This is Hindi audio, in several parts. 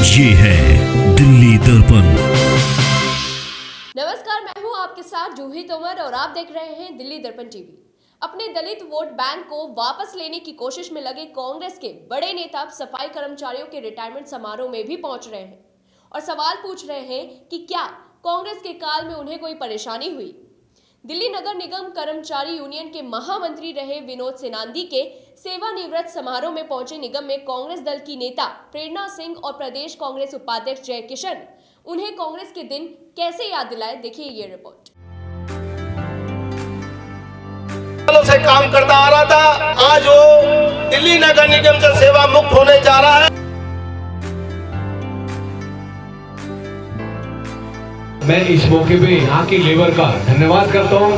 ये है दिल्ली दर्पण। नमस्कार, मैं हूं आपके साथ जूही तोमर और आप देख रहे हैं दिल्ली दर्पण टीवी। अपने दलित वोट बैंक को वापस लेने की कोशिश में लगे कांग्रेस के बड़े नेता सफाई कर्मचारियों के रिटायरमेंट समारोह में भी पहुंच रहे हैं और सवाल पूछ रहे हैं कि क्या कांग्रेस के काल में उन्हें कोई परेशानी हुई। दिल्ली नगर निगम कर्मचारी यूनियन के महामंत्री रहे विनोद सेनांदी के सेवानिवृत्त समारोह में पहुंचे निगम में कांग्रेस दल की नेता प्रेरणा सिंह और प्रदेश कांग्रेस उपाध्यक्ष जय किशन उन्हें कांग्रेस के दिन कैसे याद दिलाए, देखिए ये रिपोर्ट। से काम करता आ रहा था, आज वो दिल्ली नगर निगम से सेवा मुक्त होने जा रहा है। मैं इस मौके पे यहाँ की लेबर का धन्यवाद करता हूँ।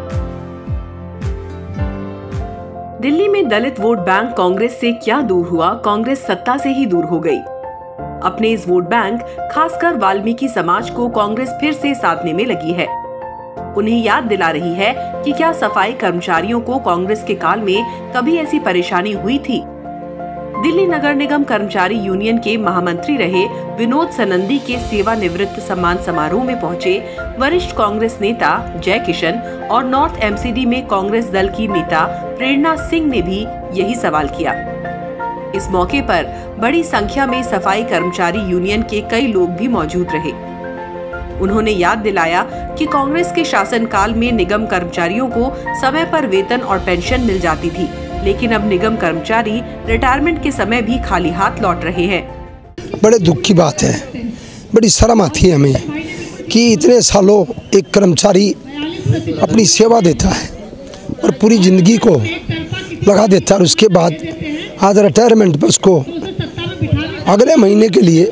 दिल्ली में दलित वोट बैंक कांग्रेस से क्या दूर हुआ, कांग्रेस सत्ता से ही दूर हो गई। अपने इस वोट बैंक खासकर वाल्मीकि समाज को कांग्रेस फिर से साधने में लगी है। उन्हें याद दिला रही है कि क्या सफाई कर्मचारियों को कांग्रेस के काल में कभी ऐसी परेशानी हुई थी। दिल्ली नगर निगम कर्मचारी यूनियन के महामंत्री रहे विनोद सेनांदी के सेवानिवृत्त सम्मान समारोह में पहुंचे वरिष्ठ कांग्रेस नेता जय किशन और नॉर्थ एमसीडी में कांग्रेस दल की नेता प्रेरणा सिंह ने भी यही सवाल किया। इस मौके पर बड़ी संख्या में सफाई कर्मचारी यूनियन के कई लोग भी मौजूद रहे। उन्होंने याद दिलाया कि कांग्रेस के शासनकाल में निगम कर्मचारियों को समय पर वेतन और पेंशन मिल जाती थी, लेकिन अब निगम कर्मचारी रिटायरमेंट के समय भी खाली हाथ लौट रहे हैं। बड़े दुख की बात है, बड़ी शर्म आती है हमें कि इतने सालों एक कर्मचारी अपनी सेवा देता है और पूरी जिंदगी को लगा देता है और उसके बाद आज रिटायरमेंट पर उसको अगले महीने के लिए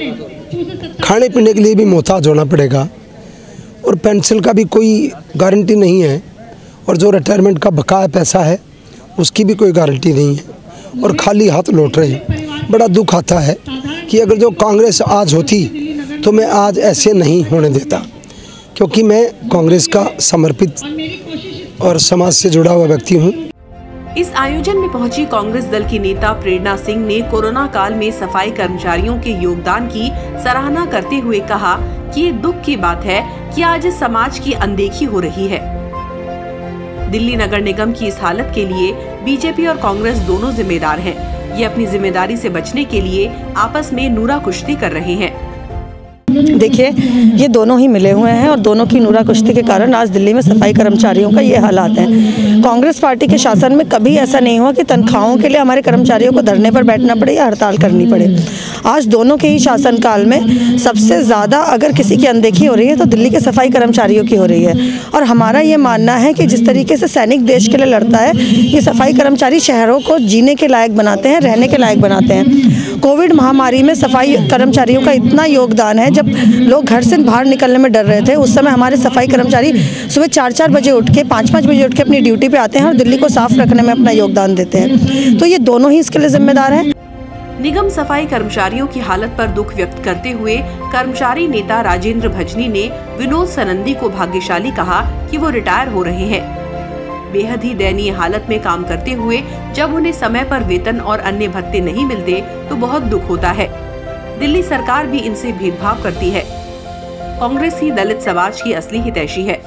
खाने पीने के लिए भी मोहताज होना पड़ेगा और पेंशन का भी कोई गारंटी नहीं है और जो रिटायरमेंट का बकाया पैसा है उसकी भी कोई गारंटी नहीं है और खाली हाथ लौट रहे हैं। बड़ा दुख आता है कि अगर जो कांग्रेस आज होती तो मैं आज ऐसे नहीं होने देता, क्योंकि मैं कांग्रेस का समर्पित और समाज से जुड़ा हुआ व्यक्ति हूँ। इस आयोजन में पहुंची कांग्रेस दल की नेता प्रेरणा सिंह ने कोरोना काल में सफाई कर्मचारियों के योगदान की सराहना करते हुए कहा कि ये दुख की बात है कि आज समाज की अनदेखी हो रही है। दिल्ली नगर निगम की इस हालत के लिए बीजेपी और कांग्रेस दोनों जिम्मेदार हैं। ये अपनी जिम्मेदारी से बचने के लिए आपस में नूरा कुश्ती कर रहे हैं। देखिए, ये दोनों ही मिले हुए हैं और दोनों की नूरा कुश्ती के कारण आज दिल्ली में सफाई कर्मचारियों का ये हालात है। कांग्रेस पार्टी के शासन में कभी ऐसा नहीं हुआ कि तनख्वाहों के लिए हमारे कर्मचारियों को धरने पर बैठना पड़े या हड़ताल करनी पड़े। आज दोनों के ही शासनकाल में सबसे ज़्यादा अगर किसी की अनदेखी हो रही है तो दिल्ली के सफाई कर्मचारियों की हो रही है। और हमारा ये मानना है कि जिस तरीके से सैनिक देश के लिए लड़ता है, ये सफाई कर्मचारी शहरों को जीने के लायक बनाते हैं, रहने के लायक बनाते हैं। कोविड महामारी में सफाई कर्मचारियों का इतना योगदान है, जब लोग घर से बाहर निकलने में डर रहे थे उस समय हमारे सफाई कर्मचारी सुबह 4-4 बजे उठ के 5-5 बजे उठ के अपनी ड्यूटी पे आते हैं और दिल्ली को साफ रखने में अपना योगदान देते हैं। तो ये दोनों ही इसके लिए जिम्मेदार हैं। निगम सफाई कर्मचारियों की हालत पर दुख व्यक्त करते हुए कर्मचारी नेता राजेंद्र भजनी ने विनोद सेनांदी को भाग्यशाली कहा कि वो रिटायर हो रहे हैं। बेहद ही दयनीय हालत में काम करते हुए जब उन्हें समय पर वेतन और अन्य भत्ते नहीं मिलते तो बहुत दुख होता है। दिल्ली सरकार भी इनसे भेदभाव करती है। कांग्रेस ही दलित समाज की असली हितैषी है।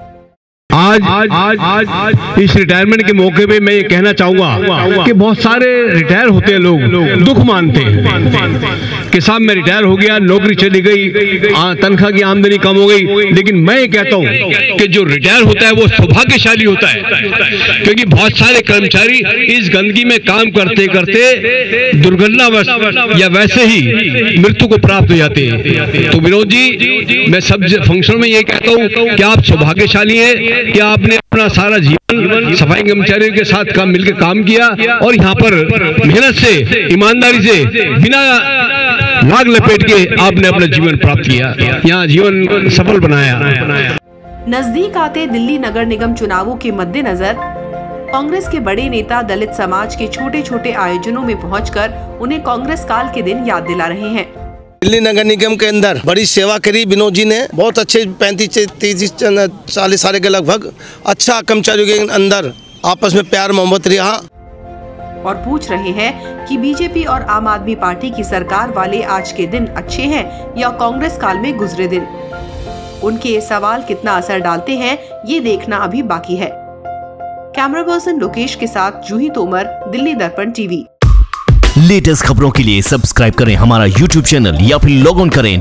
आज इस रिटायरमेंट के मौके पे मैं ये कहना चाहूंगा कि बहुत सारे रिटायर होते हैं लोग दुख मानते हैं कि साहब मैं रिटायर हो गया, नौकरी चली गई, तनख्वाह की आमदनी कम हो गई। लेकिन मैं ये कहता हूँ कि जो रिटायर होता है वो सौभाग्यशाली होता है, क्योंकि बहुत सारे कर्मचारी इस गंदगी में काम करते करते दुर्घटनावश या वैसे ही मृत्यु को प्राप्त हो जाते हैं। तो विनोद जी, मैं सब फंक्शन में ये कहता हूँ कि आप सौभाग्यशाली हैं कि आपने अपना सारा जीवन सफाई कर्मचारियों के साथ मिलकर काम किया और यहाँ पर मेहनत से, ईमानदारी से, बिना लाग लपेट के आपने अपना जीवन प्राप्त किया, यहाँ जीवन सफल बनाया। नजदीक आते दिल्ली नगर निगम चुनावों के मद्देनजर कांग्रेस के बड़े नेता दलित समाज के छोटे छोटे आयोजनों में पहुंचकर उन्हें कांग्रेस काल के दिन याद दिला रहे हैं। दिल्ली नगर निगम के अंदर बड़ी सेवा करी विनोद जी ने, बहुत अच्छे 35-40 साल के लगभग अच्छा कर्मचारियों के अंदर आपस में प्यार मोहब्बत रहा। और पूछ रहे हैं कि बीजेपी और आम आदमी पार्टी की सरकार वाले आज के दिन अच्छे हैं या कांग्रेस काल में गुजरे दिन। उनके ये सवाल कितना असर डालते हैं ये देखना अभी बाकी है। कैमरा पर्सन लोकेश के साथ जूही तोमर, दिल्ली दर्पण टीवी। लेटेस्ट खबरों के लिए सब्सक्राइब करें हमारा YouTube चैनल या फिर लॉग ऑन करें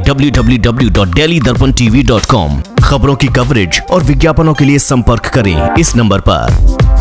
www.delhidarpantv.com। खबरों की कवरेज और विज्ञापनों के लिए संपर्क करें इस नंबर पर।